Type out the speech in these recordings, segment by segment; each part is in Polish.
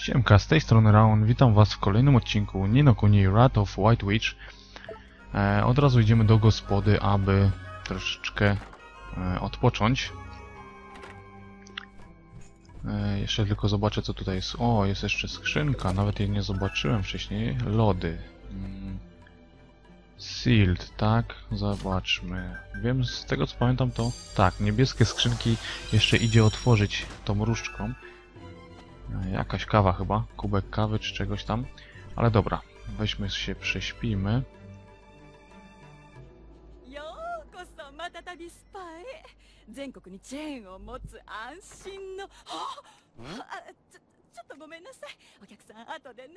Siemka, z tej strony Raon, witam was w kolejnym odcinku Ni no Kuni Wrath of White Witch. Od razu idziemy do gospody, aby troszeczkę odpocząć. Jeszcze tylko zobaczę, co tutaj jest. O, jest jeszcze skrzynka, nawet jej nie zobaczyłem wcześniej. Lody. Sealed, tak? Zobaczmy. Wiem, z tego co pamiętam, to tak, niebieskie skrzynki jeszcze idzie otworzyć tą różdżką. Jakaś kawa chyba, kubek kawy czy czegoś tam. Ale dobra, weźmy się, prześpijmy. ようこそまたたびスパへ全国にチェーンを持つ安心のちょっとごめんなさいお客さん後でね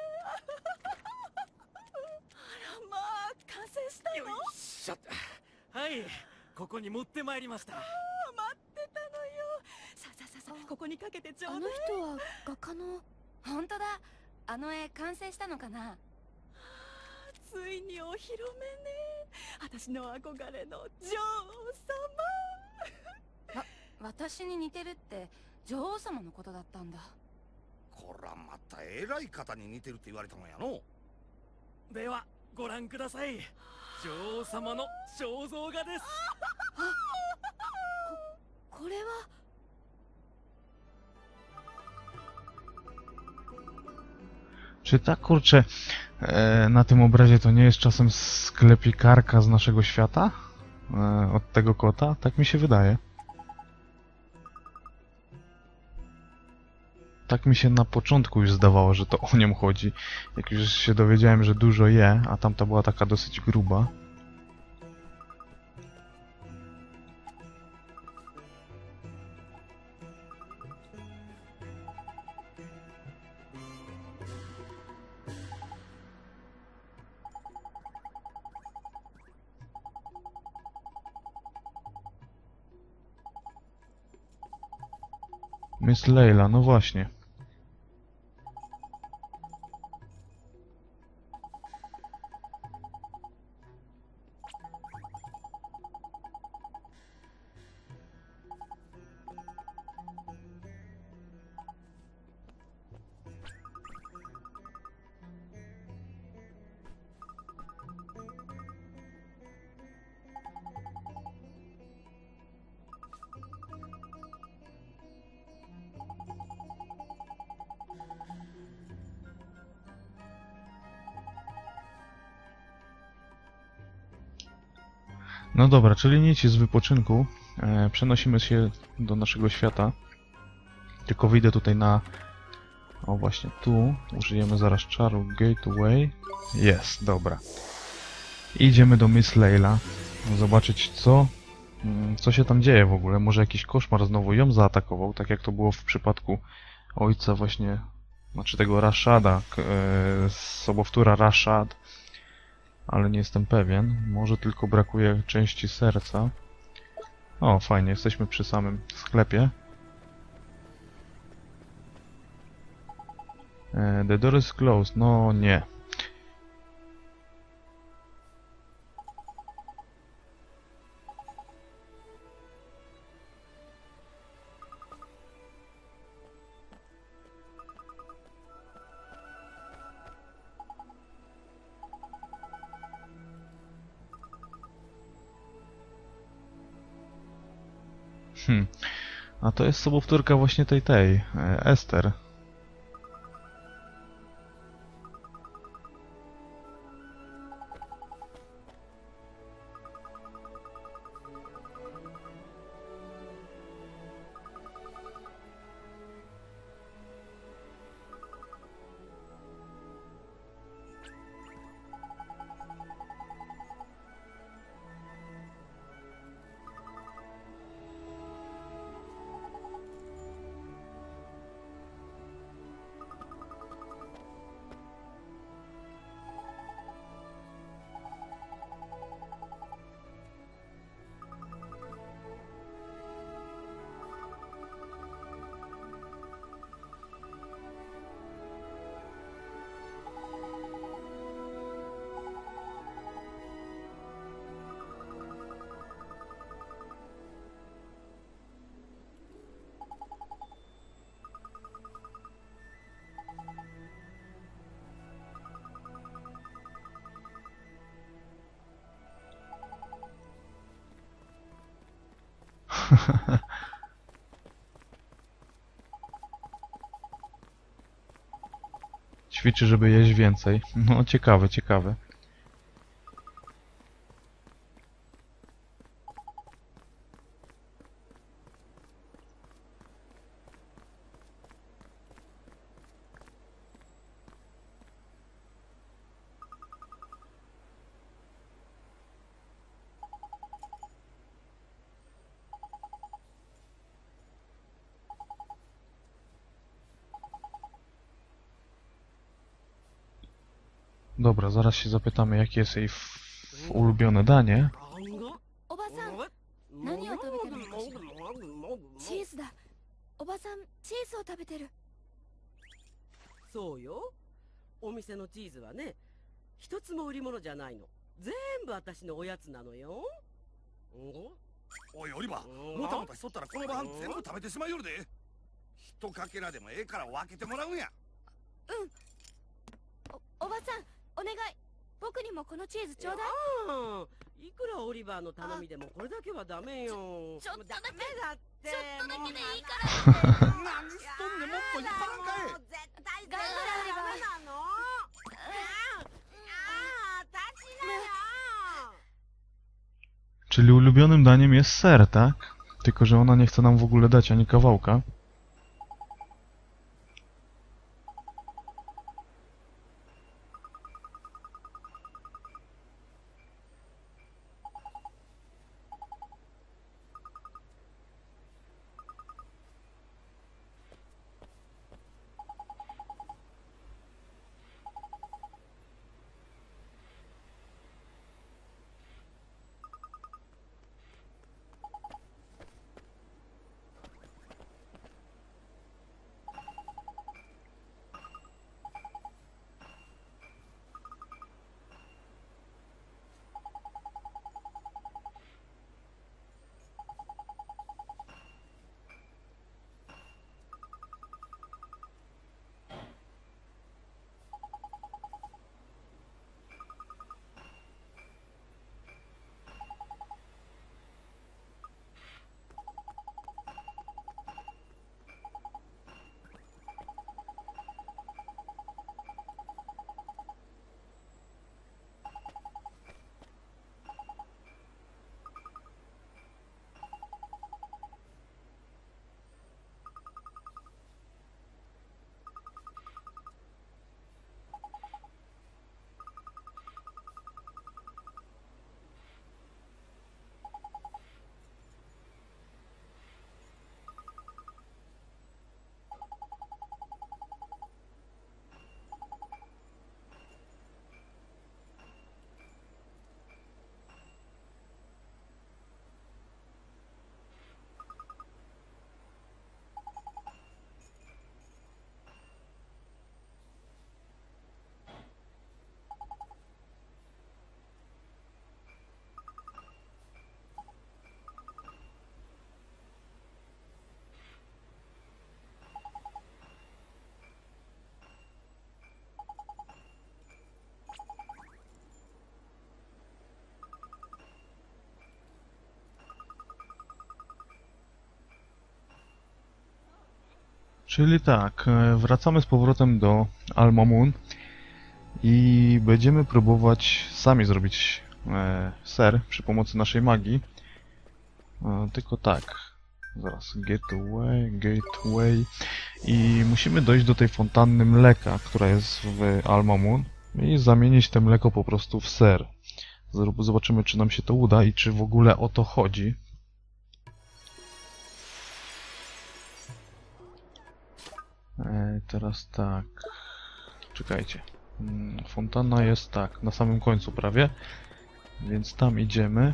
あらまあ完成したのよいしょはい、ここに持ってまいりました。 待ってたのよさあさあさあさあここにかけてちょうだいあの人は画家の。本当だ。あの絵完成したのかな。 ついにお披露目ね私の憧れの女王様私に似てるって女王様のことだったんだ。 こらまた偉い方に似てるって言われたもんやの。 ではご覧ください。女王様の肖像画です。 これは。 Czy ta kurczę na tym obrazie to nie jest czasem sklepikarka z naszego świata? Od tego kota? Tak mi się wydaje. Tak mi się na początku już zdawało, że to o nią chodzi. Jak już się dowiedziałem, że dużo je, a tamta była taka dosyć gruba. Miss Leila, no właśnie. No dobra, czyli nic z wypoczynku. Przenosimy się do naszego świata. Tylko wyjdę tutaj na... O właśnie tu. Użyjemy zaraz czaru Gateway. Jest, dobra. Idziemy do Miss Leila. Zobaczyć co się tam dzieje w ogóle. Może jakiś koszmar znowu ją zaatakował, tak jak to było w przypadku ojca właśnie... Znaczy tego Rashada. Sobowtóra Rashad. Ale nie jestem pewien. Może tylko brakuje części serca. O, fajnie, jesteśmy przy samym sklepie. The door is closed. No nie. A to jest sobowtórka właśnie tej, Ester. Ćwiczy, żeby jeść więcej. No, ciekawe, ciekawe. Dobra, zaraz się zapytamy, jakie jest jej ulubione danie. おばさん何を食べてるのかしら。チーズだ。おばさんチーズを食べてる。 そうよ。お店のチーズはね、一つも売り物じゃないの。全部私のおやつなのよ。 おいオリバー、もたもたしとったらこの晩全部食べてしまいよるで。一かけらでもええから分けてもらうんや。 おばさんお願い。僕にもこのチーズちょうだい。 ああ、いくらオリバーの頼みでもこれだけはダメよ。 ちょっとだけダメだって。 ちょっとだけでいいから。 何しとんねん、もっといっぱらんかい。 絶対頑張れオリバー。 ダメなの。私なよ。 Czyli ulubionym daniem jest ser, tak? Tylko, że ona nie chce nam w ogóle dać ani kawałka. Czyli tak, wracamy z powrotem do Al Mamun i będziemy próbować sami zrobić ser przy pomocy naszej magii. Tylko tak, zaraz, gateway i musimy dojść do tej fontanny mleka, która jest w Al Mamun i zamienić to mleko po prostu w ser. Zobaczymy, czy nam się to uda i czy w ogóle o to chodzi. Teraz tak, czekajcie, fontanna jest tak, na samym końcu prawie, więc tam idziemy.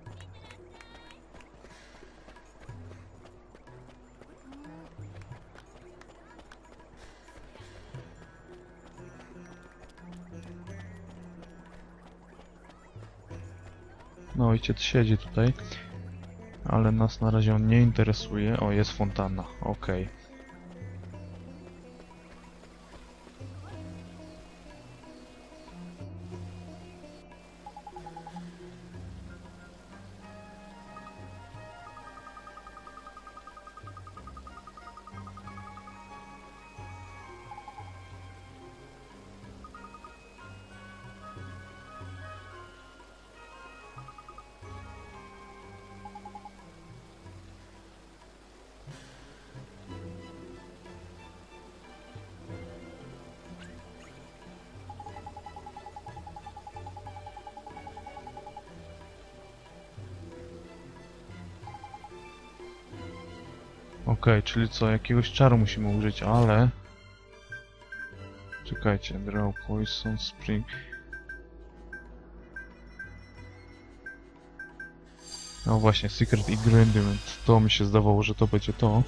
No, ojciec siedzi tutaj, ale nas na razie on nie interesuje. O, jest fontanna, okej. Okej, czyli co, jakiegoś czaru musimy użyć, ale... Czekajcie, draw poison spring... No właśnie, secret ingredient, to mi się zdawało, że to będzie to.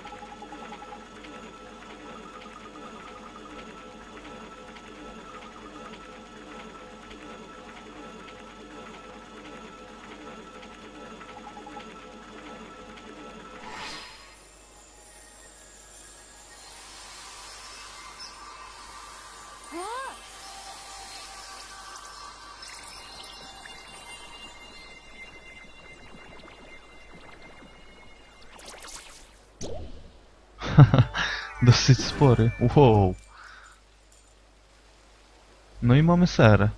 Dosyć spory. Wow. No i mamy ser.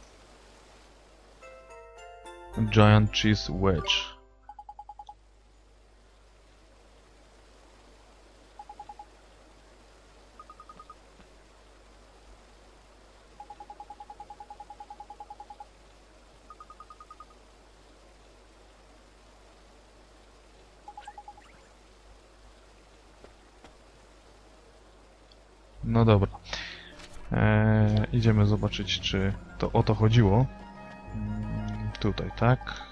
Giant cheese wedge. No dobra. Idziemy zobaczyć, czy to o to chodziło. Tutaj, tak.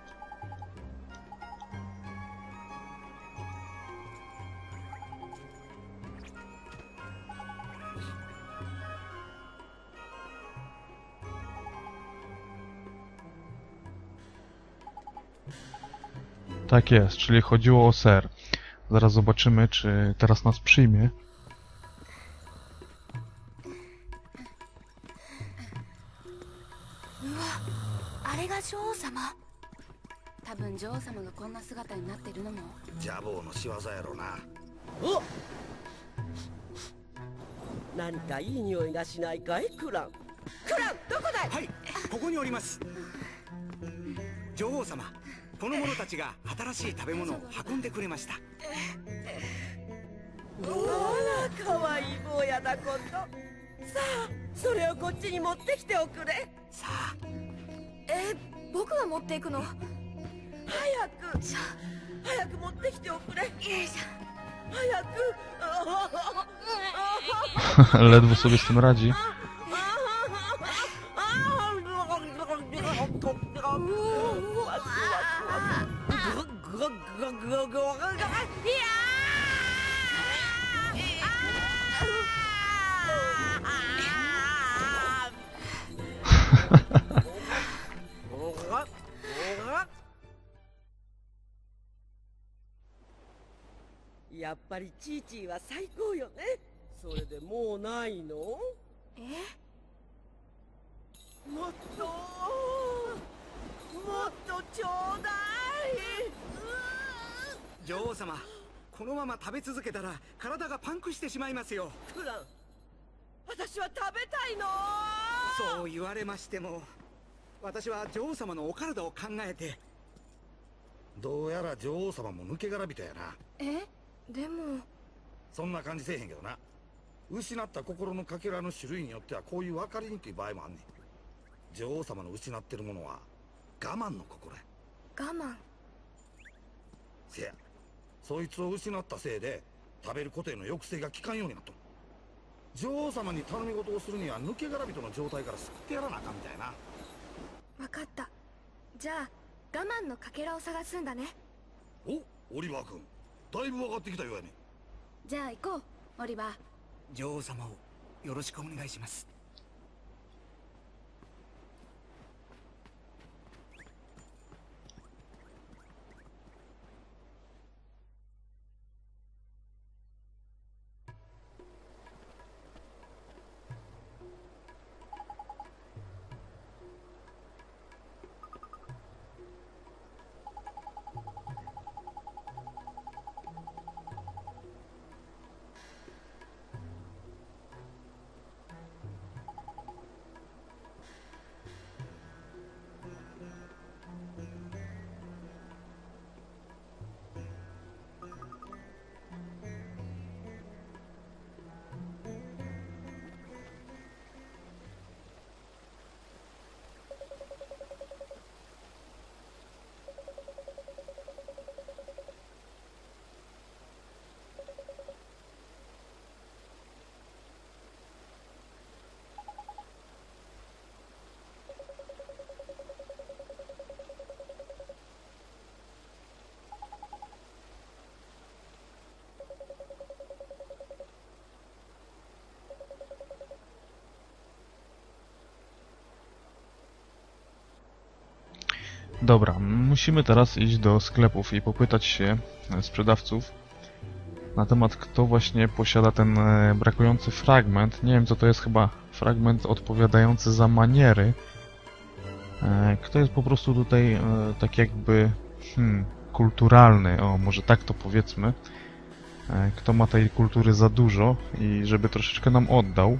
Tak jest, czyli chodziło o ser. Zaraz zobaczymy, czy teraz nas przyjmie. あれが女王様。多分女王様がこんな姿になってるのも。 ジャボーの仕業やろな。 お、何かいい匂いがしないかい、クラン。クラン、どこだい。 はい、ここにおります。女王様、この者たちが新しい食べ物を運んでくれました。 あら、かわいい坊やだこと。さあ、それをこっちに持ってきておくれ。 さあ、 僕が持っていくの。 早く早く持ってきておくれ。 よいし早く。 Ledwo sobie z tym radzi. Huh? やっぱりチーチーは最高よね。それでもうないの？もっとちょうだい。 女王様、このまま食べ続けたら体がパンクしてしまいますよ。 クラン、私は食べたいの。 そう言われましても、私は女王様のお体を考えて。 どうやら女王様も抜け殻人やな。 でもそんな感じせえへんけどな。失った心のかけらの種類によってはこういう分かりにくい場合もあんねん。女王様の失ってるものは我慢の心や。 我慢。 せや、そいつを失ったせいで食べることへの抑制が効かんようになっとる。女王様に頼み事をするには抜け殻人の状態から救ってやらなあかんみたいな。 わかった。じゃあ我慢のかけらを探すんだね。 お、オリバー君、だいぶ分かってきたようやね。 じゃあ行こう、オリバー。 女王様をよろしくお願いします。 Dobra, musimy teraz iść do sklepów i popytać się sprzedawców na temat, kto właśnie posiada ten brakujący fragment. Nie wiem, co to jest, chyba fragment odpowiadający za maniery. Kto jest po prostu tutaj tak jakby kulturalny, o może tak to powiedzmy. Kto ma tej kultury za dużo i żeby troszeczkę nam oddał.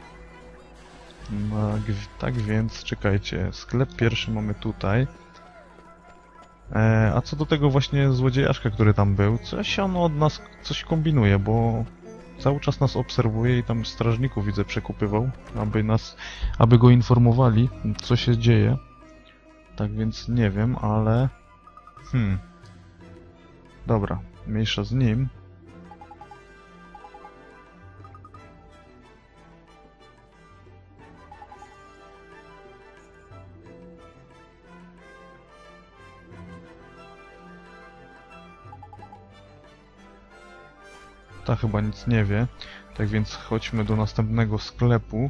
No, tak więc, czekajcie, sklep pierwszy mamy tutaj. A co do tego właśnie złodziejaszka, który tam był, coś on od nas coś kombinuje, bo cały czas nas obserwuje i tam strażników widzę przekupywał, aby go informowali, co się dzieje. Tak więc nie wiem, ale... Dobra, mniejsza z nim. Ta chyba nic nie wie, tak więc chodźmy do następnego sklepu.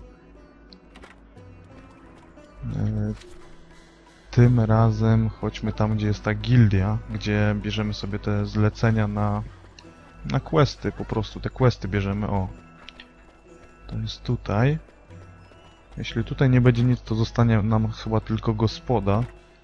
Tym razem chodźmy tam, gdzie jest ta gildia, gdzie bierzemy sobie te zlecenia na questy, po prostu te questy bierzemy, o. To jest tutaj. Jeśli tutaj nie będzie nic, to zostanie nam chyba tylko gospoda.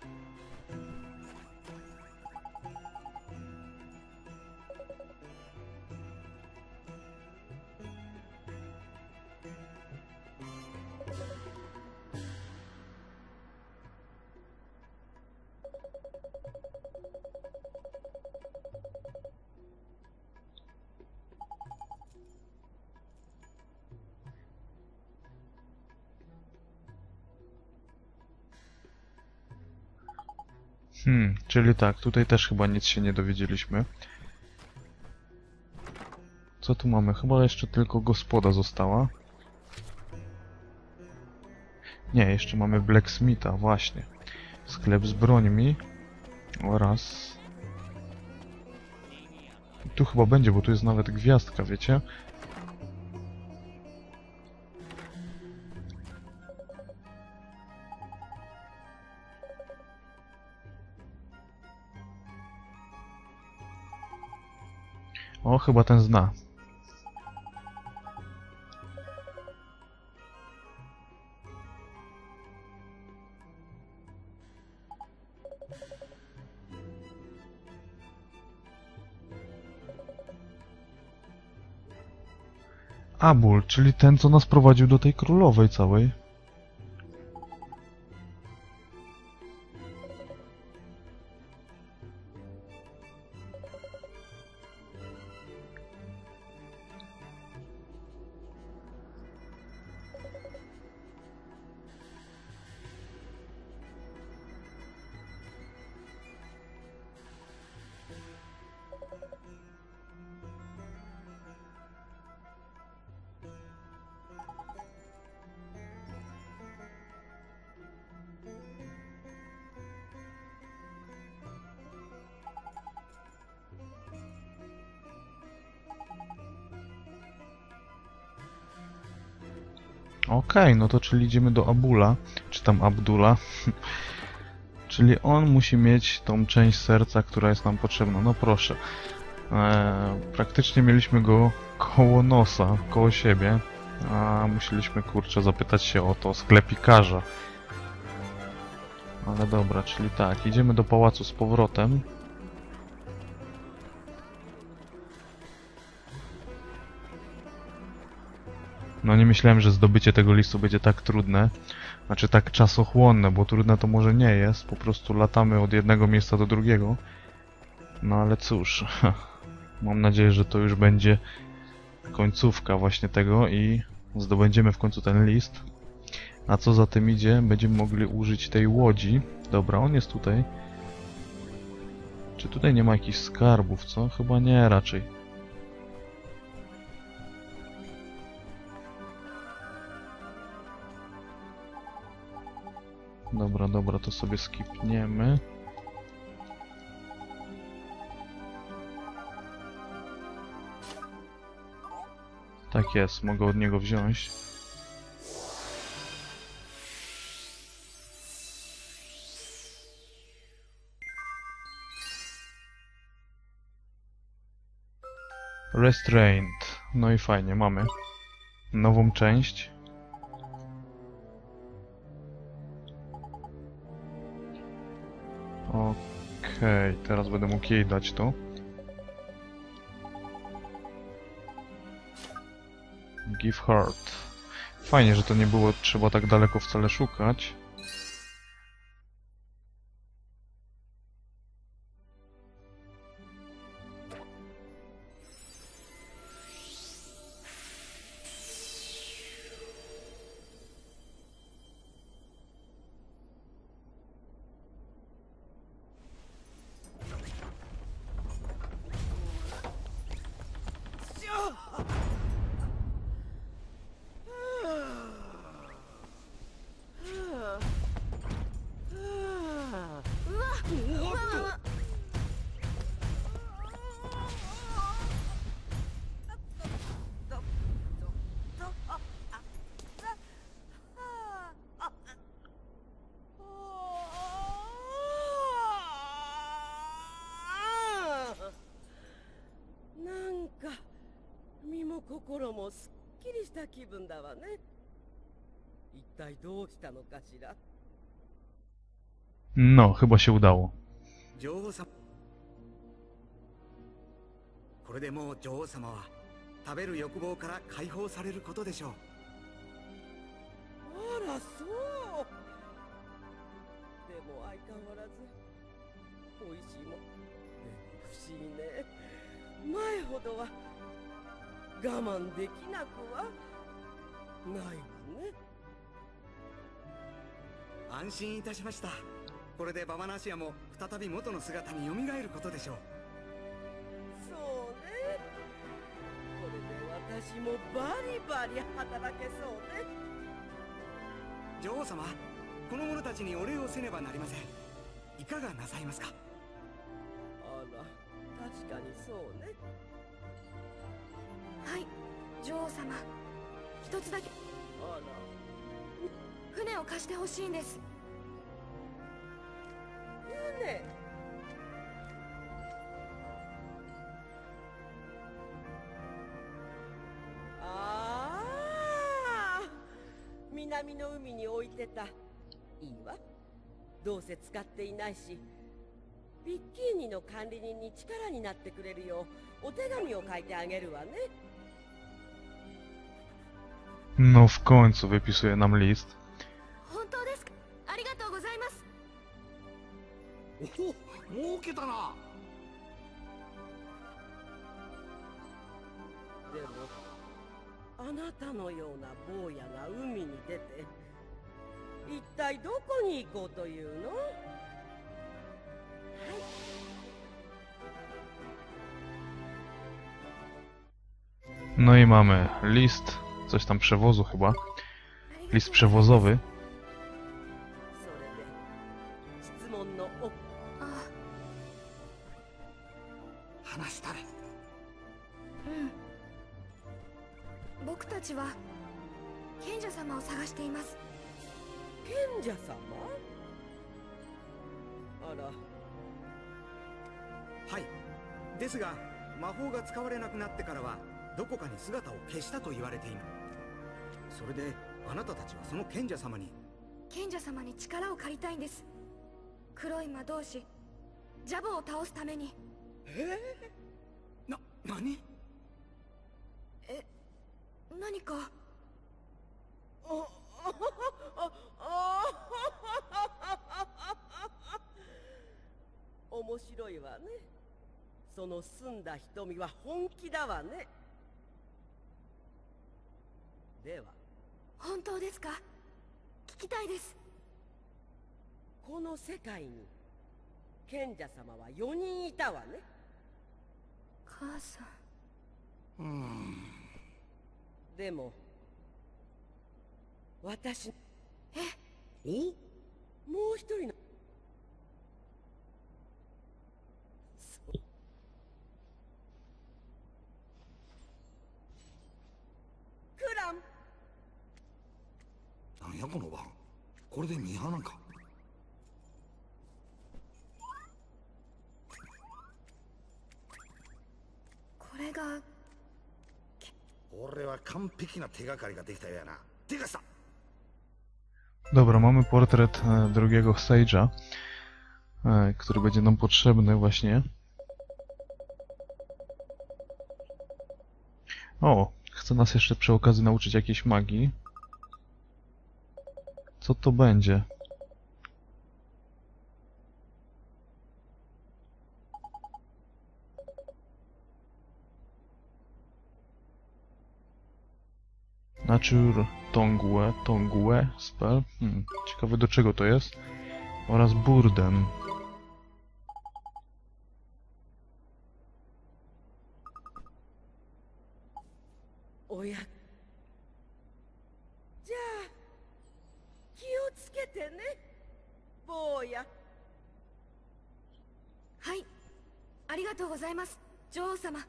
Czyli tak, tutaj też chyba nic się nie dowiedzieliśmy. Co tu mamy? Chyba jeszcze tylko gospoda została. Nie, jeszcze mamy Blacksmitha, właśnie. Sklep z brońmi. Oraz... Tu chyba będzie, bo tu jest nawet gwiazdka, wiecie? O, chyba ten zna. Abul, czyli ten, co nas prowadził do tej królowej całej. Okej, no to czyli idziemy do Abula, czy tam Abdula. Czyli on musi mieć tą część serca, która jest nam potrzebna. No proszę. Praktycznie mieliśmy go koło nosa, koło siebie. A musieliśmy, kurczę, zapytać się o to sklepikarza. Ale dobra, czyli tak, idziemy do pałacu z powrotem. No nie myślałem, że zdobycie tego listu będzie tak trudne. Znaczy tak czasochłonne, bo trudne to może nie jest. Po prostu latamy od jednego miejsca do drugiego. No ale cóż. Mam nadzieję, że to już będzie końcówka właśnie tego i zdobędziemy w końcu ten list. A co za tym idzie, będziemy mogli użyć tej łodzi. Dobra, on jest tutaj. Czy tutaj nie ma jakichś skarbów, co? Chyba nie, raczej. Dobra, dobra, to sobie skipniemy. Tak jest, mogę od niego wziąć. Restrained. No i fajnie, mamy nową część. Okej, teraz będę mógł jej dać to. Give heart. Fajnie, że to nie było trzeba tak daleko wcale szukać. なんか身も心もすっきりした気分だわね。一体どうしたのかしら。 No, chyba się udało. 女王様、これでもう女王様は食べる欲望から解放されることでしょう。 あらそう。でも相変わらず美味しいもん。不思議ね。前ほどは我慢できなくはないわね。 安心いたしました。これでババナシアも再び元の姿に蘇ることでしょう。 そうね。これで私もバリバリ働けそうね。 女王様、この者たちにお礼をせねばなりません。いかがなさいますか。 あら、確かにそうね。 はい、女王様。一つだけあら、 船を貸してほしいんです。 船。ああ、南の海に置いてた。いいわ。どうせ使っていないし、ビッキーニの管理人に力になってくれるようお手紙を書いてあげるわね。 No w końcu wypisuje nam list. 本当ですか。ありがとうございます。 おお儲けたな。 でもあなたのような坊やが海に出て一体どこに行こうというの？ No i mamy list, coś tam przewozu chyba. List przewozowy. それで質問のおあ、 話したれ。 うん。僕たちは賢者様を探しています。 賢者様？あら、 はい。ですが魔法が使われなくなってからはどこかに姿を消したと言われている。それであなたたちはその賢者様に。 賢者様に力を借りたいんです。黒い魔導士ジャボを倒すために。 何？ 何か。 面白いわね。その澄んだ瞳は本気だわね。では本当ですか。聞きたいです。 この世界に賢者様は4人いたわね。 母さん。 でも私おもう一人のクラン。 なんやこの番。これでミーハーなんか。 これが俺は完璧な手がかりができたよやな。てかさ、 Dobra, mamy portret drugiego Sage'a, który będzie nam potrzebny właśnie. O, chce nas jeszcze przy okazji nauczyć jakiejś magii. Co to będzie? Nature Tongue spell. Ciekawe do czego to jest. Oraz Burden. おやじゃあ気をつけてね坊や。 はいありがとうございます女王様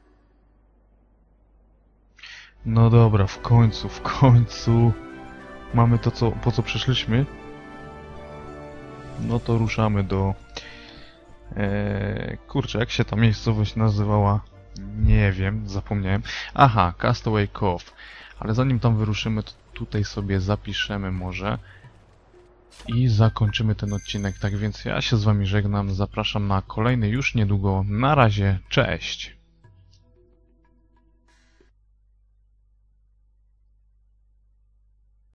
No dobra, w końcu mamy to, po co przyszliśmy. No to ruszamy do... kurczę, jak się ta miejscowość nazywała? Nie wiem, zapomniałem. Aha, Castaway Cove. Ale zanim tam wyruszymy, to tutaj sobie zapiszemy może. I zakończymy ten odcinek. Tak więc ja się z wami żegnam. Zapraszam na kolejny już niedługo. Na razie, cześć!